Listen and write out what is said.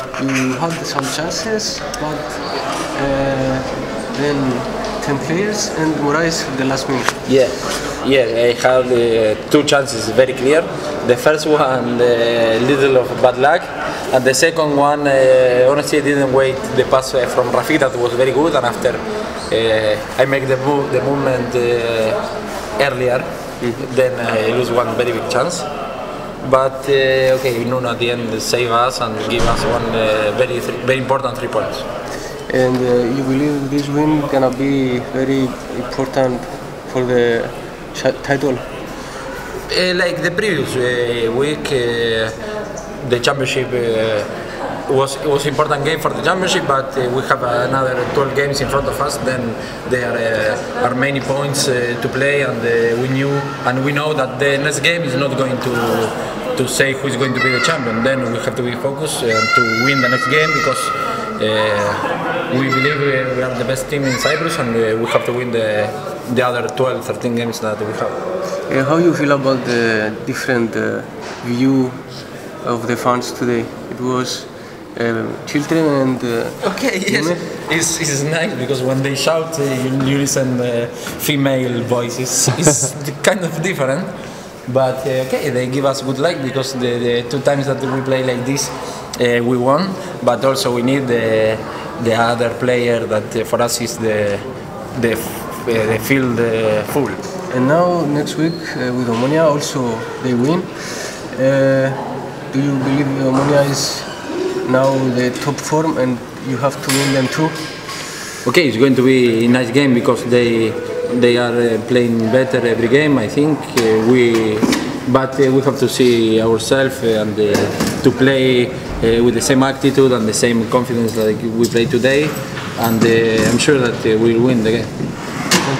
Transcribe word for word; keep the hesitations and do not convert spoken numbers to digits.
you had some chances, but uh, then ten players and Moraes the last minute. Yeah, yeah, I had uh, two chances very clear. The first one, a uh, little of bad luck, and the second one, uh, honestly, I didn't wait the pass from Rafik that was very good, and after uh, I make the move, the movement uh, earlier, mm-hmm. then I lose one very big chance. But uh, okay, Nuno at the end save us and give us one uh, very very important three points. And uh, you believe this win gonna be very important for the title? Uh, like the previous uh, week, uh, the championship uh, was it was important game for the championship, but uh, we have another twelve games in front of us. Then there uh, are many points uh, to play, and uh, we knew and we know that the next game is not going to to say who is going to be the champion. Then we have to be focused uh, to win the next game because uh, we believe we are the best team in Cyprus, and uh, we have to win the the other twelve, thirteen games that we have. Uh, how you feel about the different uh, view of the fans today? It was uh, children and uh, okay, yes, it's, it's nice because when they shout, uh, you, you listen uh, female voices. It's kind of different, but uh, okay, they give us good luck because the, the two times that we play like this, uh, we won. But also we need the the other player that uh, for us is the the, uh, the field uh, full. And now next week uh, with Omonia also they win. Uh, do you believe Omonia is now the top form and you have to win them too? Okay, it's going to be a nice game because they they are uh, playing better every game. I think uh, we, but uh, we have to see ourselves and uh, to play uh, with the same attitude and the same confidence that we play today. And uh, I'm sure that uh, we'll win the game.